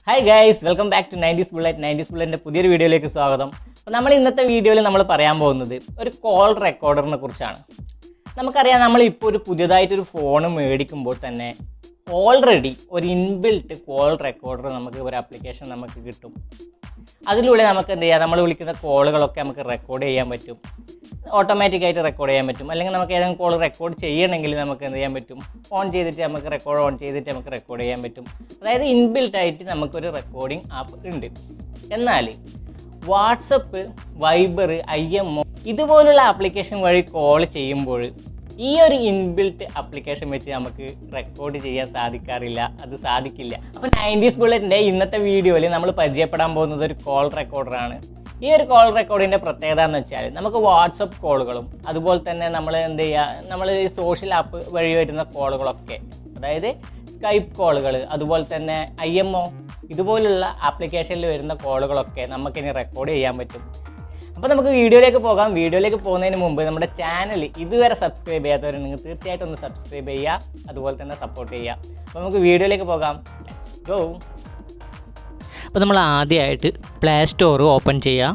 Hi guys, welcome back to 90s Bullet. 90s Bulletന്റെ പുതിയൊരു വീഡിയോയിലേക്ക് സ്വാഗതം. അപ്പോൾ നമ്മൾ ഇന്നത്തെ വീഡിയോയിൽ നമ്മൾ പറയാൻ പോകുന്നത് ഒരു കോൾ റെക്കോർഡറിനെ കുറിച്ചാണ്. നമുക്കറിയാം നമ്മൾ ഇപ്പോൾ ഒരു പുതിയതായിട്ടൊരു ഫോൺ മേടിക്കുമ്പോൾ തന്നെ ഓൾറെഡി ഒരു ഇൻബിൽറ്റ് കോൾ റെക്കോർഡർ നമുക്ക് ഒരു ആപ്ലിക്കേഷൻ നമുക്ക് കിട്ടും. അതിലൂടെ നമുക്ക് എന്ത് ചെയ്യാം, നമ്മൾ വിളിക്കുന്ന കോളുകളൊക്കെ നമുക്ക് റെക്കോർഡ് ചെയ്യാൻ പറ്റും, ഓട്ടോമാറ്റിക്കായിട്ട് റെക്കോർഡ് ചെയ്യാൻ പറ്റും. അല്ലെങ്കിൽ നമുക്ക് ഏതെങ്കിലും കോൾ റെക്കോർഡ് ചെയ്യണമെങ്കിൽ നമുക്ക് എന്ത് ചെയ്യാൻ പറ്റും, ഓൺ ചെയ്തിട്ട് നമുക്ക് റെക്കോർഡ് ചെയ്യാൻ പറ്റും. അതായത് ഇൻബിൽറ്റായിട്ട് നമുക്കൊരു റെക്കോർഡിംഗ് ആപ്പ് ഉണ്ട്. എന്നാൽ വാട്സപ്പ്, വൈബർ, IMO ഇതുപോലുള്ള ആപ്ലിക്കേഷൻ വഴി കോൾ ചെയ്യുമ്പോൾ ഈ ഒരു ഇൻബിൽറ്റ് ആപ്ലിക്കേഷൻ വെച്ച് നമുക്ക് റെക്കോർഡ് ചെയ്യാൻ സാധിക്കാറില്ല, അത് സാധിക്കില്ല. അപ്പോൾ 90s ബുള്ളറ്റിൻ്റെ ഇന്നത്തെ വീഡിയോയിൽ നമ്മൾ പരിചയപ്പെടാൻ പോകുന്നത് ഒരു കോൾ റെക്കോർഡറാണ്. ഈ ഒരു കോൾ റെക്കോർഡിൻ്റെ പ്രത്യേകത എന്ന് വെച്ചാൽ നമുക്ക് വാട്സപ്പ് കോളുകളും അതുപോലെ തന്നെ നമ്മൾ എന്ത് ചെയ്യുക, നമ്മൾ ഈ സോഷ്യൽ ആപ്പ് വഴി വരുന്ന കോളുകളൊക്കെ, അതായത് സ്കൈപ്പ് കോളുകൾ, അതുപോലെ തന്നെ IMO ഇതുപോലുള്ള ആപ്ലിക്കേഷനിൽ വരുന്ന കോളുകളൊക്കെ നമുക്കിനി റെക്കോർഡ് ചെയ്യാൻ പറ്റും. അപ്പോൾ നമുക്ക് വീഡിയോയിലേക്ക് പോകാം. വീഡിയോയിലേക്ക് പോകുന്നതിന് മുമ്പ് നമ്മുടെ ചാനൽ ഇതുവരെ സബ്സ്ക്രൈബ് ചെയ്യാത്തവർ നിങ്ങൾ തീർച്ചയായിട്ടും ഒന്ന് സബ്സ്ക്രൈബ് ചെയ്യുക, അതുപോലെ തന്നെ സപ്പോർട്ട് ചെയ്യുക. അപ്പോൾ നമുക്ക് വീഡിയോയിലേക്ക് പോകാം. Let's go. അപ്പോൾ നമ്മൾ ആദ്യമായിട്ട് പ്ലേ സ്റ്റോർ ഓപ്പൺ ചെയ്യുക.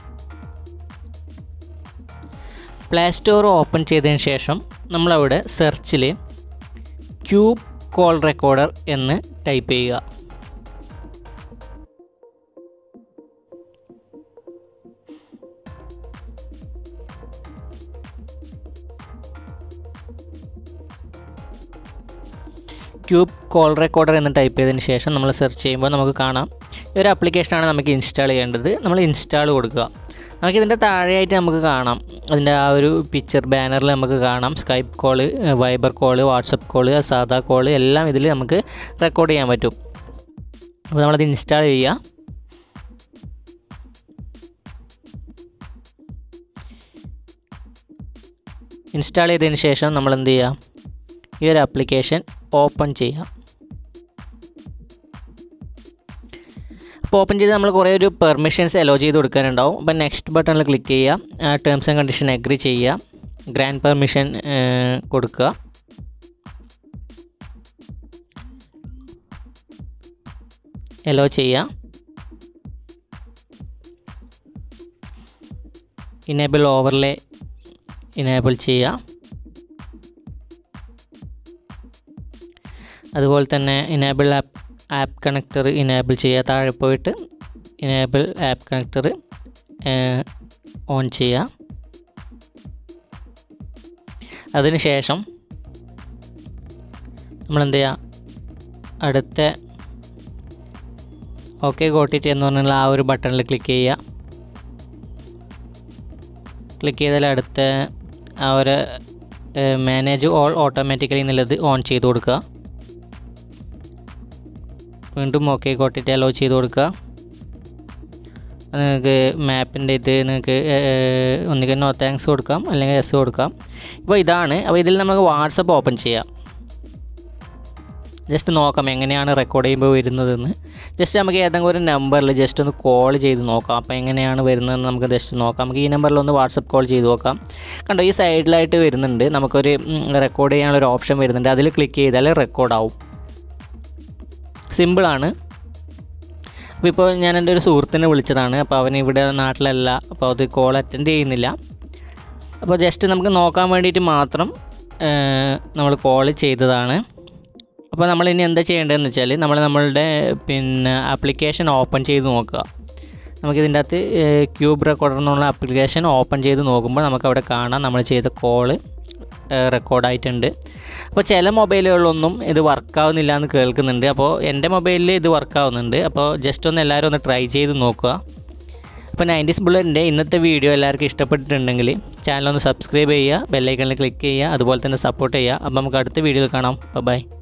പ്ലേ സ്റ്റോർ ഓപ്പൺ ചെയ്തതിന് ശേഷം നമ്മളവിടെ സെർച്ചിൽ ക്യൂബ് കോൾ റെക്കോർഡർ എന്ന് ടൈപ്പ് ചെയ്യുക. ക്യൂബ് കോൾ റെക്കോർഡർ എന്ന് ടൈപ്പ് ചെയ്തതിന് ശേഷം നമ്മൾ സെർച്ച് ചെയ്യുമ്പോൾ നമുക്ക് കാണാം ഈ ഒരു ആപ്ലിക്കേഷനാണ് നമുക്ക് ഇൻസ്റ്റാൾ ചെയ്യേണ്ടത്. നമ്മൾ ഇൻസ്റ്റാൾ കൊടുക്കുക. നമുക്കിതിൻ്റെ താഴെയായിട്ട് നമുക്ക് കാണാം, അതിൻ്റെ ആ ഒരു പിക്ചർ ബാനറിൽ നമുക്ക് കാണാം Skype call, Viber call, WhatsApp call, സാധാ കോള് എല്ലാം ഇതിൽ നമുക്ക് റെക്കോർഡ് ചെയ്യാൻ പറ്റും. അപ്പോൾ നമ്മളത് ഇൻസ്റ്റാൾ ചെയ്യുക. ഇൻസ്റ്റാൾ ചെയ്തതിന് ശേഷം നമ്മൾ എന്ത് ചെയ്യുക, ഈ ഒരു ആപ്ലിക്കേഷൻ ഓപ്പൺ ചെയ്യുക. അപ്പോൾ ഓപ്പൺ ചെയ്ത് നമ്മൾ കുറേ ഒരു പെർമിഷൻസ് അലോ ചെയ്ത് കൊടുക്കാനുണ്ടാവും. അപ്പോൾ നെക്സ്റ്റ് ബട്ടണിൽ ക്ലിക്ക് ചെയ്യുക, ടേംസ് ആൻഡ് കണ്ടീഷൻ അഗ്രി ചെയ്യുക, ഗ്രാൻഡ് പെർമിഷൻ കൊടുക്കുക. അലോ ചെയ്യുക. ഇനേബിൾ ഓവർലേ ഇനേബിൾ ചെയ്യുക. അതുപോലെ തന്നെ ഇനേബിൾ ആപ്പ് കണക്ടർ ഇനേബിൾ ചെയ്യുക. താഴെ പോയിട്ട് ഇനേബിൾ ആപ്പ് കണക്ടർ ഓൺ ചെയ്യുക. അതിനുശേഷം നമ്മളെന്ത് ചെയ്യുക, അടുത്ത ഓക്കെ ഗോട്ടിറ്റ് എന്ന് പറഞ്ഞുള്ള ആ ഒരു ബട്ടണിൽ ക്ലിക്ക് ചെയ്യുക. ക്ലിക്ക് ചെയ്താൽ അടുത്ത ആ ഒരു മാനേജ് ഓൾ ഓട്ടോമാറ്റിക്കലി എന്നുള്ളത് ഓൺ ചെയ്ത് കൊടുക്കുക. വീണ്ടും ഓക്കെ ഗോട്ടിറ്റ് അലോ ചെയ്ത് കൊടുക്കുക. നിങ്ങൾക്ക് മാപ്പിൻ്റെ ഇത് നിങ്ങൾക്ക് ഒന്നുകിൽ നോ താങ്ക്സ് കൊടുക്കാം, അല്ലെങ്കിൽ എസ് കൊടുക്കാം. ഇപ്പോൾ ഇതാണ്. അപ്പോൾ ഇതിൽ നമുക്ക് വാട്സപ്പ് ഓപ്പൺ ചെയ്യാം. ജസ്റ്റ് നോക്കാം എങ്ങനെയാണ് റെക്കോർഡ് ചെയ്യുമ്പോൾ വരുന്നതെന്ന്. ജസ്റ്റ് നമുക്ക് ഏതെങ്കിലും ഒരു നമ്പറിൽ ജസ്റ്റ് ഒന്ന് കോൾ ചെയ്ത് നോക്കാം. അപ്പോൾ എങ്ങനെയാണ് വരുന്നതെന്ന് നമുക്ക് ജസ്റ്റ് നോക്കാം. നമുക്ക് ഈ നമ്പറിലൊന്ന് വാട്സപ്പ് കോൾ ചെയ്ത് നോക്കാം. കണ്ടോ, ഈ സൈഡിലായിട്ട് വരുന്നുണ്ട്, നമുക്കൊരു റെക്കോർഡ് ചെയ്യാനുള്ളൊരു ഓപ്ഷൻ വരുന്നുണ്ട്. അതിൽ ക്ലിക്ക് ചെയ്താൽ റെക്കോർഡാവും. സിമ്പിളാണ്. അപ്പോൾ ഇപ്പോൾ ഞാൻ എൻ്റെ ഒരു സുഹൃത്തിനെ വിളിച്ചതാണ്. അപ്പോൾ അവൻ ഇവിടെ നാട്ടിലല്ല, അപ്പോൾ അത് കോൾ അറ്റൻഡ് ചെയ്യുന്നില്ല. അപ്പോൾ ജസ്റ്റ് നമുക്ക് നോക്കാൻ വേണ്ടിയിട്ട് മാത്രം നമ്മൾ കോൾ ചെയ്തതാണ്. അപ്പോൾ നമ്മളിനി എന്താ ചെയ്യേണ്ടതെന്ന് വെച്ചാൽ നമ്മളുടെ ആപ്ലിക്കേഷൻ ഓപ്പൺ ചെയ്ത് നോക്കുക. നമുക്കിതിൻ്റെ അകത്ത് ക്യൂബ് റെക്കോർഡർ എന്നുള്ള ആപ്ലിക്കേഷൻ ഓപ്പൺ ചെയ്ത് നോക്കുമ്പോൾ നമുക്കവിടെ കാണാം നമ്മൾ ചെയ്ത കോള് റെക്കോർഡായിട്ടുണ്ട്. അപ്പോൾ ചില മൊബൈലുകളിലൊന്നും ഇത് വർക്കാവുന്നില്ല എന്ന് കേൾക്കുന്നുണ്ട്. അപ്പോൾ എൻ്റെ മൊബൈലിൽ ഇത് വർക്കാവുന്നുണ്ട്. അപ്പോൾ ജസ്റ്റ് ഒന്ന് എല്ലാവരും ഒന്ന് ട്രൈ ചെയ്ത് നോക്കുക. അപ്പോൾ 90s ബുള്ളറ്റിൻ്റെ ഇന്നത്തെ വീഡിയോ എല്ലാവർക്കും ഇഷ്ടപ്പെട്ടിട്ടുണ്ടെങ്കിൽ ചാനൽ ഒന്ന് സബ്സ്ക്രൈബ് ചെയ്യുക, ബെല്ലൈക്കണിൽ ക്ലിക്ക് ചെയ്യുക, അതുപോലെ തന്നെ സപ്പോർട്ട് ചെയ്യുക. അപ്പോൾ നമുക്ക് അടുത്ത വീഡിയോയിൽ കാണാം. ബൈ.